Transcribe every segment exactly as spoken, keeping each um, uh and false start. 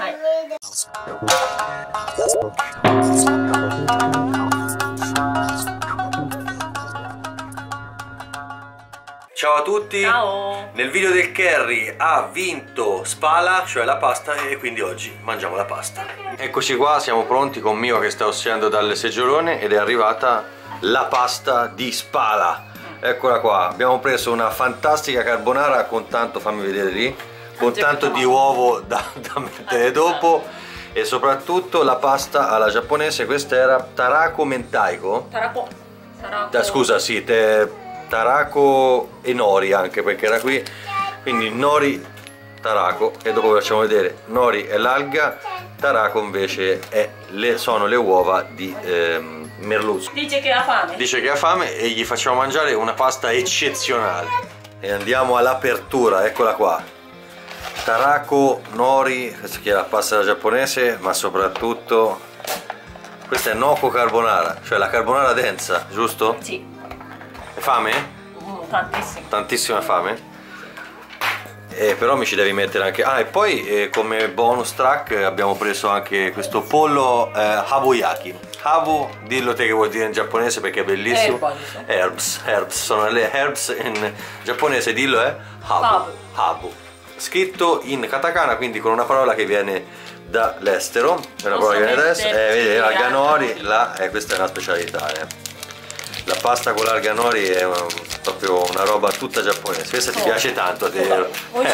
Ciao a tutti. Ciao. Nel video del curry ha vinto Spala, cioè la pasta, e quindi oggi mangiamo la pasta. Eccoci qua, siamo pronti con Mio che sta ossidando dal seggiolone ed è arrivata la pasta di Spala. Eccola qua, abbiamo preso una fantastica carbonara con tanto, fammi vedere lì, con tanto di uovo da, da mettere dopo, e soprattutto la pasta alla giapponese. Questa era tarako mentaiko. Tarako. Tarako. Da, scusa, sì, te, tarako e nori anche, perché era qui, quindi nori, tarako, e dopo vi facciamo vedere. Nori è l'alga, tarako invece è le, sono le uova di ehm, merluzzo. Dice che ha fame. Dice che ha fame e gli facciamo mangiare una pasta eccezionale. E andiamo all'apertura, eccola qua. Tarako, nori, questa che è la pasta giapponese, ma soprattutto questa è noko carbonara, cioè la carbonara densa, giusto? Sì. Hai fame? Mm, tantissimo. Tantissima fame? Eh, però mi ci devi mettere anche... Ah, e poi eh, come bonus track abbiamo preso anche questo pollo eh, havoyaki. Havo, dillo te che vuol dire in giapponese perché è bellissimo. Eh, herbs, herbs, sono le herbs in giapponese, dillo è havo, havo. Scritto in katakana, quindi con una parola che viene dall'estero, è una parola che viene dall'estero, eh, vedi, alga nori, là, eh, questa è una specialità, eh. La pasta con l'alga nori è um, proprio una roba tutta giapponese. Questa ti piace tanto a te?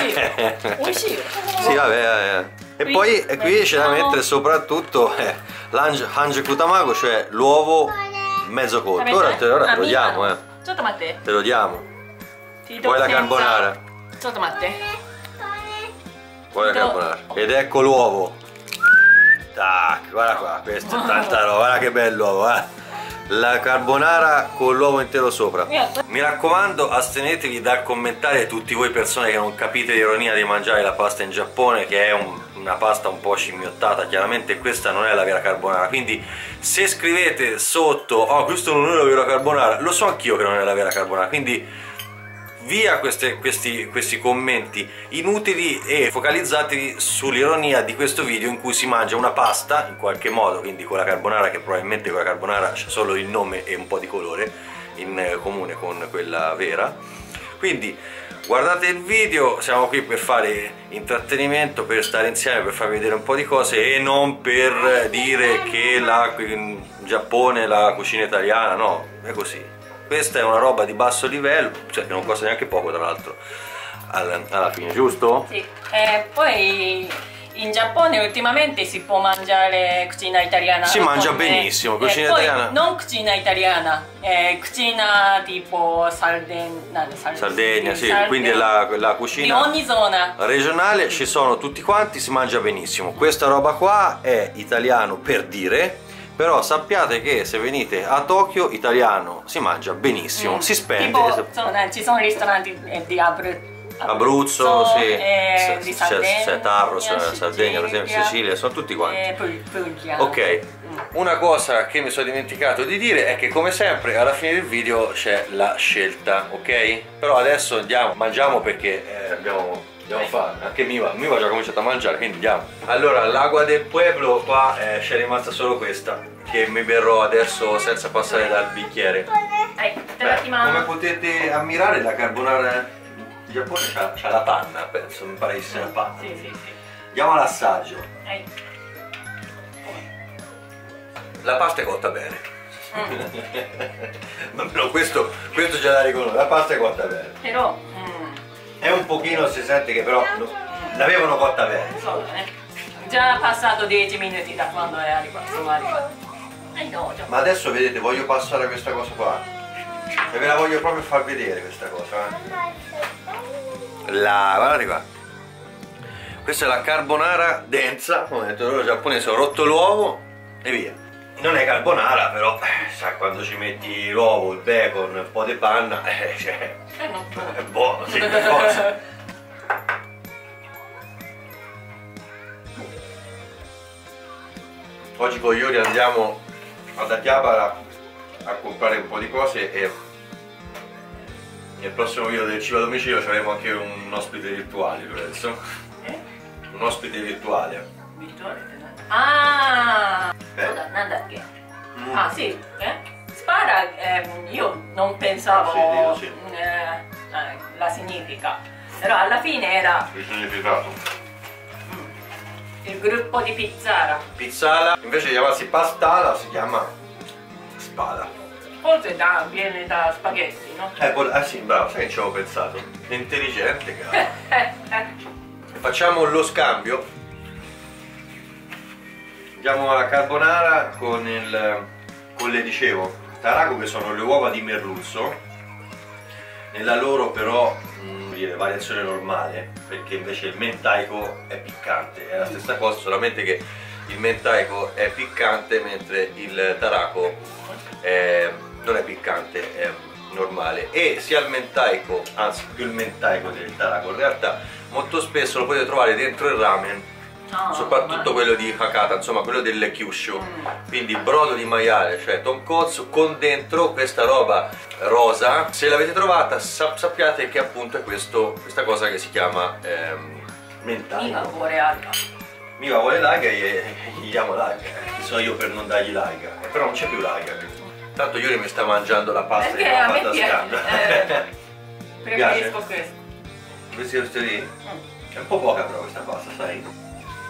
Sì, vabbè, vabbè. E qui, poi e qui c'è da mettere soprattutto eh, l'ange kutamago, cioè l'uovo mezzo cotto. Ora te, ora te lo diamo, eh. Te lo diamo. Vuoi la carbonara? Vuoi la carbonara? Ed ecco l'uovo. Tac, guarda qua, questo è tanta roba, guarda che bell'uovo, eh. La carbonara con l'uovo intero sopra. Mi raccomando, astenetevi dal commentare, tutti voi persone che non capite l'ironia di mangiare la pasta in Giappone, che è un, una pasta un po' scimmiottata. Chiaramente questa non è la vera carbonara, quindi se scrivete sotto oh questo non è la vera carbonara, lo so anch'io che non è la vera carbonara, quindi via queste, questi, questi commenti inutili e focalizzatevi sull'ironia di questo video in cui si mangia una pasta in qualche modo, quindi con la carbonara, che probabilmente con la carbonara c'è solo il nome e un po' di colore in comune con quella vera. Quindi guardate il video, siamo qui per fare intrattenimento, per stare insieme, per farvi vedere un po' di cose e non per dire che la, in Giappone la cucina italiana, no, è così. Questa è una roba di basso livello, cioè che non costa neanche poco tra l'altro alla, alla fine, giusto? Sì, e poi in Giappone ultimamente si può mangiare cucina italiana. Si mangia benissimo, cucina e poi italiana. Non cucina italiana, eh, cucina tipo Sardegna, Sardegna, sì, Sardegna, quindi la, la cucina di ogni zona regionale ci sono tutti quanti, si mangia benissimo. Questa roba qua è italiano per dire. Però sappiate che se venite a Tokyo, italiano si mangia benissimo, mm. si spende. Tipo, sono, ci sono ristoranti di Abruzzo, Abruzzo, sì, eh, di Sardegna, Tarro, Sardegna, per esempio, Sicilia, sono tutti quanti. Eh, Puglia. Ok, una cosa che mi sono dimenticato di dire è che come sempre alla fine del video c'è la scelta, ok? Però adesso andiamo, mangiamo perché eh, abbiamo... Andiamo a fare, anche Miva, Miva ha già cominciato a mangiare, quindi andiamo. Allora, l'acqua del pueblo qua eh, c'è rimasta solo questa, che mi berrò adesso senza passare dal bicchiere. Beh, come potete ammirare, la carbonara di Giappone c'ha la panna, penso, mi pare sia la panna. Sì, sì, sì. Andiamo all'assaggio. La pasta è cotta bene. Ma no, questo, questo c'è da riconoscere, la pasta è cotta bene. Però... Mm. È un pochino, si sente che però l'avevano cotta bene. So, eh. Già passato dieci minuti da quando è arrivato. Sono arrivato. Eh no, Ma adesso vedete, voglio passare a questa cosa qua. E ve la voglio proprio far vedere questa cosa. Eh. La, guardate qua. Questa è la carbonara densa, come ho detto loro giapponesi, ho rotto l'uovo e via. Non è carbonara, però, eh, sa, quando ci metti l'uovo, il bacon, un po' di panna, eh, cioè, eh, non è buono, sì, per forza. Oggi con Yuri andiamo ad Akihabara a comprare un po' di cose e nel prossimo video del cibo a domicilio avremo anche un ospite virtuale, penso. Eh? Un ospite virtuale. Ah, Eh. Nandake. Mm. Ah sì, eh? Spara, ehm, io non pensavo Ah, sì, io sì. eh, eh, la significa, però alla fine era Il significato. il gruppo di Pizzara. Pizzala, invece di chiamarsi pastala, si chiama spada. Forse da, viene da spaghetti, no? Eh, poi- ah sì, bravo, sai che ci avevo pensato? È intelligente, caro. Facciamo lo scambio. Andiamo alla carbonara con il, con le, dicevo, tarago, che sono le uova di merluzzo, nella loro però mh, dire, variazione normale, perché invece il mentaico è piccante, è la stessa cosa, solamente che il mentaico è piccante mentre il taraco è, non è piccante, è normale. E sia il mentaico, anzi più il mentaico del taraco, in realtà molto spesso lo potete trovare dentro il ramen, Oh, soprattutto ma... quello di Hakata, insomma quello del Kyushu, Mm. quindi brodo di maiale, cioè tonkotsu, con dentro questa roba rosa. Se l'avete trovata sap sappiate che appunto è questo, questa cosa che si chiama ehm, mentaico. Mica vuole alga. Miva vuole l'aiga e gli diamo l'aiga, chi sono io per non dargli l'aiga? Eh, però non c'è più l'aiga. Tanto Yuri mi sta mangiando la pasta Perché che mi a ha me fatta piace, scambio. eh, preferisco questo. Questi questo lì? Mm. È un po' poca però questa pasta, sai?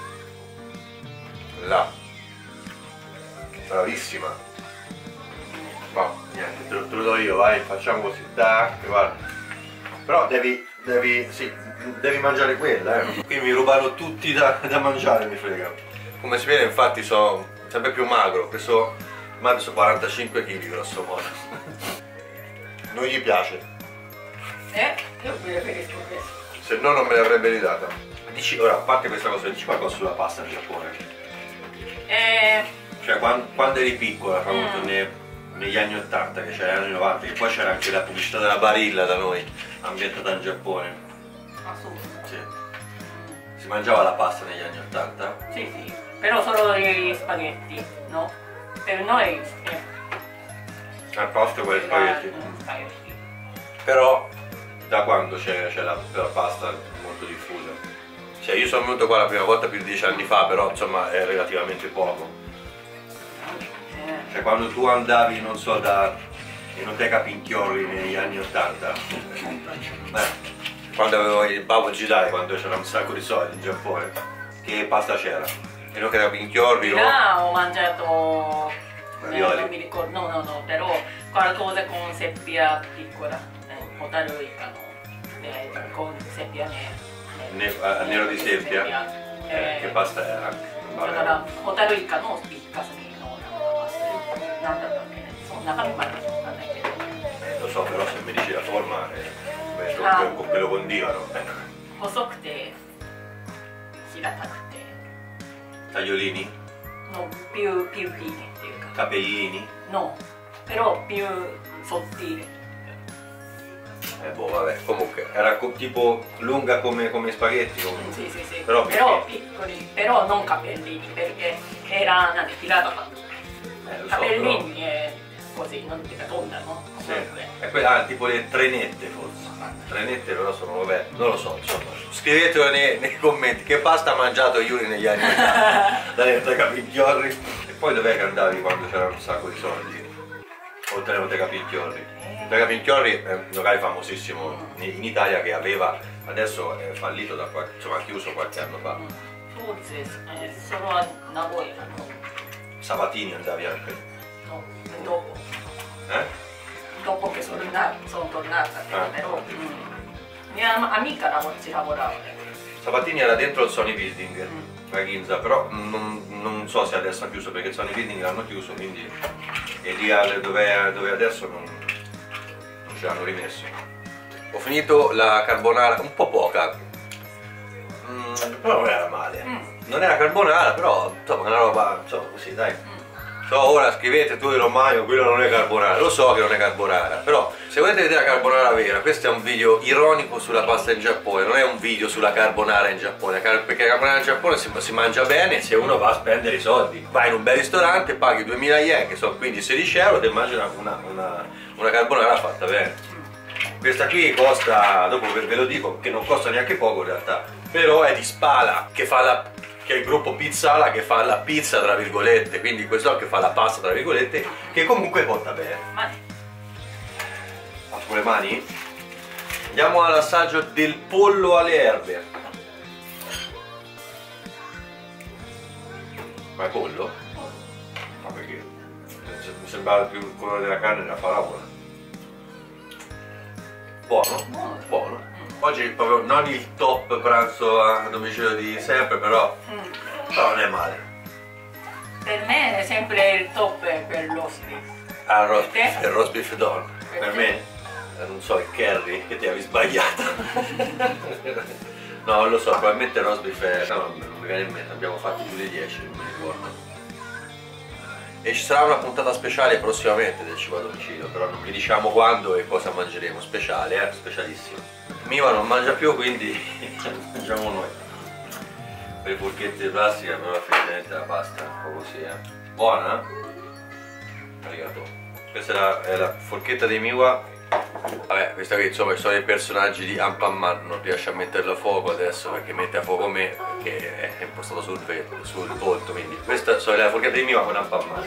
Là. Bravissima. Ma niente, te lo, te lo do io, vai, facciamo così, tac, guarda. Però devi, devi, sì, devi mangiare quella, eh. Qui mi rubano tutti da, da mangiare, mi frega. Come si vede, infatti sono sempre più magro, questo ma adesso quarantacinque chili grosso modo. Non gli piace. Eh, io preferisco questo. Se no non me l'avrebbe ridata. Dici, ora, a parte questa cosa, dici qualcosa sulla pasta in Giappone. Eh, Cioè quando, quando eri piccola, quando Mm. ne- negli anni ottanta, che c'era negli anni novanta, che poi c'era anche la pubblicità della Barilla da noi, ambientata in Giappone. assurdo. Sì. Si mangiava la pasta negli anni ottanta? Sì, sì, però solo gli spaghetti, no? Per noi eh, Al posto con le la- spaghetti. mm, spaghetti. Però da quando c'è, c'è la, la pasta molto diffusa. Cioè io sono venuto qua la prima volta più di dieci anni fa, però insomma è relativamente poco. Eh, Cioè quando tu andavi, non so, da Enoteca Pinchiorri negli anni ottanta, eh, quando avevo il Babo Jidai, quando c'era un sacco di soldi in Giappone, che pasta c'era? Enoteca Pinchiorri o... là ho mangiato, eh, Ravioli. non mi ricordo, no, no, no, però qualcosa con seppia piccola, eh, Hotaruika, no? Eh, con seppia nera. Ne- a- nero di seppia? Eh, che pasta era? だからホタルイカの一かすみのなんだったっけね、その中身までわかんないけど、 Eh, lo so, però se mi dici la forma, eh, beh, lo- Ah. con che lo condivano. Eh. 細くて平たくて Tagliolini? のピューピューピーネっていうか Capellini? のperò più sottile. Eh boh, vabbè, comunque era co- tipo lunga come, come spaghetti comunque. Sì, sì, sì. Però Però piccoli. piccoli, però non capellini perché era una tirata. Eh, lo so, Capellini è così, non ti tonda, no? però- sì. È que- ah, tipo le trenette forse. Trenette però sono, vabbè, non lo so, insomma. Scrivetelo nei, nei commenti che pasta ha mangiato Yuri negli anni ottanta. Dall'Enoteca Pinchiorri. E poi dov'è che andavi quando c'era un sacco di soldi? Oltre all'Enoteca Pinchiorri. L'Enoteca Pinchiorri è un locale famosissimo in in Italia che aveva, adesso è fallito da qualche, insomma ha chiuso qualche anno fa. Forse eh, solo a Nagoya, no? Sabatini andavi anche. No, dopo. Eh? Dopo che sono, na- sono tornata, Ah. però mm, mia am- amica lav- ci lavorava. Sabatini era dentro il Sony Building, Mm. a Ginza, però non, non so se adesso ha chiuso perché il Sony Building l'hanno chiuso, quindi e lì al- dove, dove adesso non, non ce l'hanno rimesso. Ho finito la carbonara, un po' poca, mm, però non era male. Mm. Non era carbonara, però insomma una roba, insomma così dai. Mm. So, ora scrivete tu di Romaio, quello non è carbonara, lo so che non è carbonara, però se volete vedere la carbonara vera, questo è un video ironico sulla pasta in Giappone, non è un video sulla carbonara in Giappone, car- perché la carbonara in Giappone si, si mangia bene se uno va a spendere i soldi. Vai in un bel ristorante, paghi duemila yen, che sono quindi sedici euro, e mangi una, una, una, una carbonara fatta bene. Questa qui costa, dopo ve ve lo dico, che non costa neanche poco in realtà, però è di Spala, che fa la che è il gruppo Pizzala, che fa la pizza tra virgolette, quindi questo che fa la pasta tra virgolette, che comunque cotta bene. Mani. Faccio con le mani? Andiamo all'assaggio del pollo alle erbe. Ma è pollo? Ma perché? Mi sembrava più il colore della carne della farabola. Buono? Buono. Buono. Oggi proprio non il top pranzo a domicilio di sempre, però, Mm. però non è male. Per me è sempre il top per roast beef. Ah, roast Per te? beef, il roast beef don. Per Per te? me, eh, non so, il curry che ti avevi sbagliato. No, non lo so, probabilmente il roast beef è... No, non mi viene in mente, abbiamo fatto più di dieci, non mi ricordo. E ci sarà una puntata speciale prossimamente del cibo a domicilio, però non vi diciamo quando e cosa mangeremo, speciale, eh, specialissimo. Miva non mangia più, quindi mangiamo noi. Per i forchetti di plastica, però effettivamente la pasta è un po' così, eh. Buona? Arigato. Questa è la, è la forchetta di Miwa. Vabbè, questa qui insomma sono i personaggi di Anpanman, non riesce a metterlo a fuoco adesso perché mette a fuoco me, perché è impostato sul, sul volto, quindi questa sono la forchetta di Miwa con Anpanman.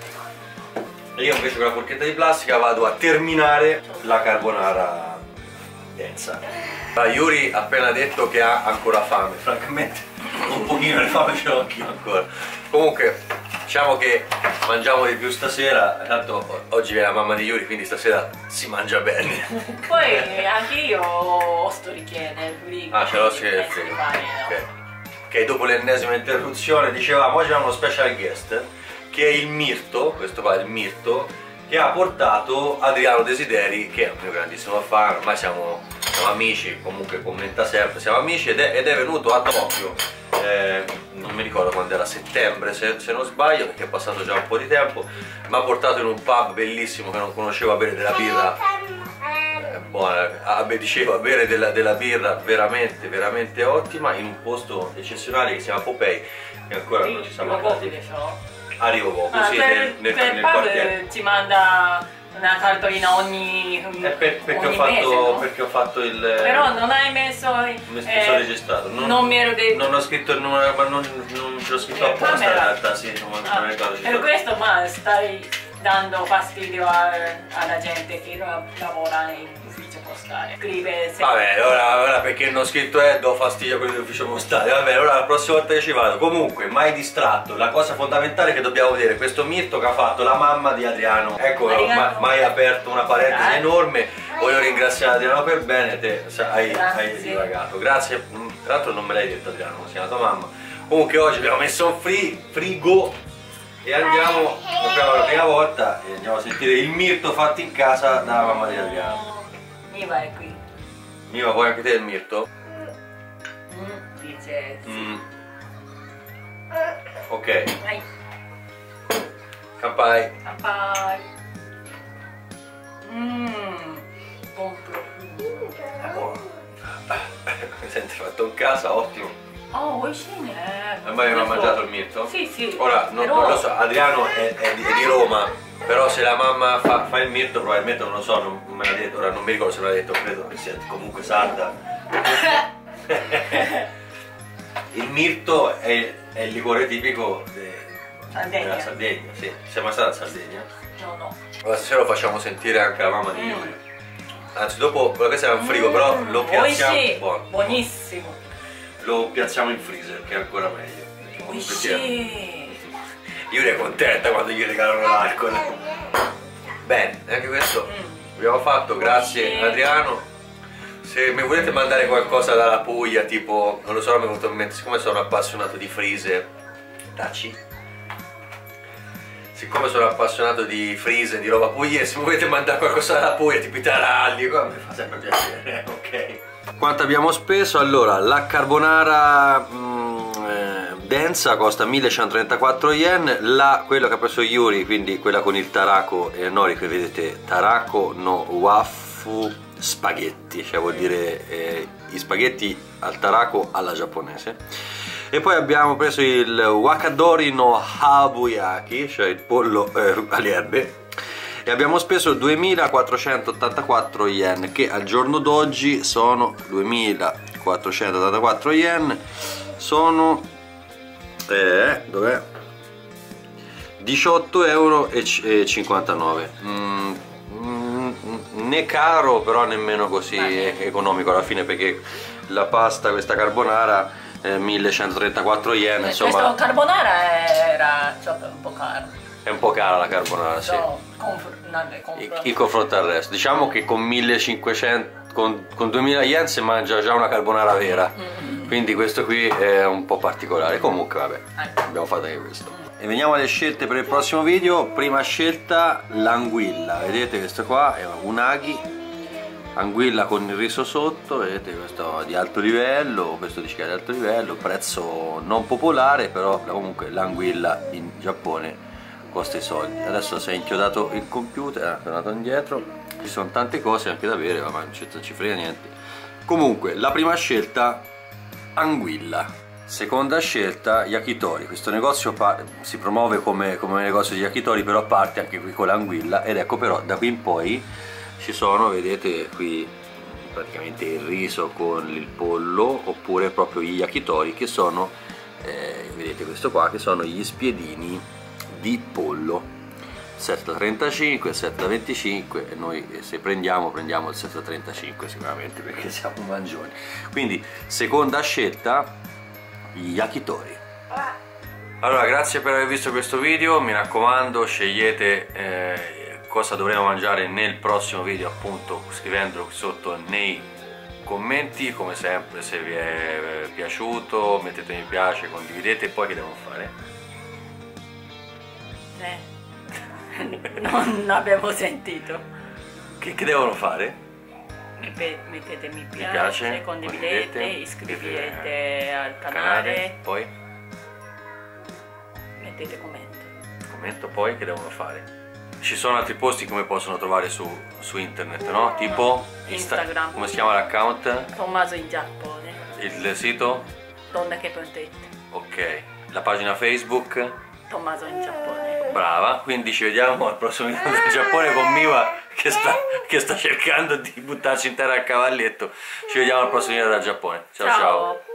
E io invece con la forchetta di plastica vado a terminare la carbonara densa. Ah, Yuri ha appena detto che ha ancora fame, francamente un pochino di fame ce l'ho anch'io ancora. Comunque diciamo che mangiamo di più stasera, tanto oggi viene la mamma di Yuri, quindi stasera si mangia bene. Poi anche io ho sto richiede il frigo. Ah, ce l'ho sì, nel frigo. no? Ok. Ok, dopo l'ennesima interruzione dicevamo oggi abbiamo uno special guest che è il Mirto, questo qua è il Mirto, che ha portato Adriano Desideri, che è un mio grandissimo fan, ormai siamo, siamo amici, comunque commenta sempre, siamo amici, ed è, ed è venuto a Tokyo, eh, non mi ricordo quando era, settembre se, se non sbaglio, perché è passato già un po' di tempo, mi ha portato in un pub bellissimo che non conoscevo a bere della birra, eh, buona, a, dicevo a bere della, della birra veramente, veramente ottima, in un posto eccezionale che si chiama Popei, che ancora non ci siamo andati. Arrivo poco, ah, sì, per, nel, nel, per nel pub quartiere. ci manda una cartolina ogni, Eh, per, perché, ogni ho fatto, mese, no? perché ho fatto il... Però non hai messo... Mi eh, sono registrato. Non, non mi ero detto... Non ho scritto il numero, ma non, non ce l'ho scritto Eh, apposta in camera. realtà, sì, non, Ah, non mi ricordo. ci per sono. questo ma stai dando fastidio a- alla gente che la- lavora in ufficio postale. Scrive se... Vabbè, ora, ora perché non ho scritto eh, do fastidio a quelli dell'ufficio postale. Vabbè, ora la prossima volta che ci vado. Comunque, mai distratto. La cosa fondamentale che dobbiamo vedere, questo Mirto che ha fatto la mamma di Adriano. Ecco, ma, mai aperto una parentesi Grazie. enorme. Voglio ringraziare Adriano per bene, te sa- hai, hai Grazie. divagato. Grazie. Tra l'altro non me l'hai detto Adriano, come si chiama tua mamma. Comunque oggi abbiamo messo un free, frigo e andiamo, proprio la prima volta, e andiamo a sentire il Mirto fatto in casa dalla mamma di Adriano. Miva è qui. Miva, vuoi anche te il Mirto? Mm, dice sì. Mm. Ok, Vai, campai. campai. Mmm, buon profumo. È buono. Senti, fatto in casa, ottimo. Oh, vuoi scendere? Ma aveva mangiato il Mirto? Sì, sì. Ora, non, però... non lo so, Adriano è, è di, è di Roma, però se la mamma fa, fa il Mirto probabilmente non lo so, non me l'ha detto, ora non mi ricordo se me l'ha detto, credo che sia comunque sarda. Il Mirto è, è il liquore tipico de, Sardegna. della Sardegna, sì. Sei mai stata in Sardegna? No, no. Allora stasera lo facciamo sentire anche alla mamma di Mm. Yuri. Anzi, dopo, questo era un frigo, però lo Mm, piazziamo. oishi, Buono. buonissimo. Lo piazziamo in freezer, che è ancora meglio. Comunque sia. Oishi. Yuri è contenta quando gli regalano l'alcol. Bene, anche questo Mm. abbiamo fatto, grazie Sì. Adriano. Se mi volete mandare qualcosa dalla Puglia, tipo, non lo so, mi è venuto in mente, siccome sono appassionato di freezer, taci. Siccome sono appassionato di freezer, di roba pugliese, se mi volete mandare qualcosa dalla Puglia, tipo i taralli, mi fa sempre piacere, ok? Quanto abbiamo speso? Allora, la carbonara mm, eh, densa costa millecentotrentaquattro yen, la, quello che ha preso Yuri, quindi quella con il tarako e nori, che vedete, tarako no wafu spaghetti, cioè vuol dire eh, i spaghetti al tarako alla giapponese. E poi abbiamo preso il wakadori no habuyaki, cioè il pollo eh, alle erbe, e abbiamo speso duemilaquattrocentottantaquattro yen, che al giorno d'oggi sono duemilaquattrocentottantaquattro yen, sono Eh, dov'è? diciotto euro e cinquantanove. Mm, mm, né caro, però nemmeno così economico alla fine, perché la pasta, questa carbonara, eh, millecentotrentaquattro yen, insomma. Questo carbonara era cioè, un po' caro. È un po' cara la carbonara, sì. So, confr- no, confronto. In confronto al resto. Diciamo che con millecinquecento, con, con duemila yen si mangia già una carbonara vera. Mm-hmm. Quindi questo qui è un po' particolare. Comunque vabbè, ecco. Abbiamo fatto anche questo. E veniamo alle scelte per il prossimo video. Prima scelta, l'anguilla. Vedete, questo qua è un unagi, anguilla con il riso sotto. Vedete, questo di alto livello, questo di alto livello, prezzo non popolare, però comunque l'anguilla in Giappone costa i soldi. Adesso si è inchiodato il computer, è tornato indietro, ci sono tante cose anche da bere, ma non ci frega niente. Comunque, la prima scelta, anguilla. Seconda scelta, yakitori. Questo negozio si promuove come, come negozio di yakitori, però parte anche qui con l'anguilla, ed ecco però da qui in poi ci sono, vedete qui praticamente il riso con il pollo, oppure proprio gli yakitori, che sono, eh, vedete questo qua, che sono gli spiedini di pollo, sette da trentacinque, sette da venticinque, e noi se prendiamo prendiamo il sette da trentacinque sicuramente, perché siamo mangioni. Quindi seconda scelta, gli yakitori. Allora, grazie per aver visto questo video, mi raccomando scegliete eh, cosa dovremo mangiare nel prossimo video, appunto scrivendolo sotto nei commenti. Come sempre, se vi è piaciuto mettete mi piace, condividete. E poi che devono fare? Eh, non abbiamo sentito. Che, che devono fare? Mettete mi piace, mi piace condividete, condividete, iscrivete al canale, canale, poi mettete commento. Commento, poi che devono fare? Ci sono altri posti come possono trovare su, su internet, no? Tipo Insta Instagram. Come si chiama l'account? Tommaso in Giappone. Il sito? donnache punto it. Ok. La pagina Facebook? Tommaso in Giappone. Brava, quindi ci vediamo al prossimo video del Giappone con Miwa che sta, che sta cercando di buttarsi in terra al cavalletto. Ci vediamo al prossimo video dal Giappone. Ciao ciao. ciao.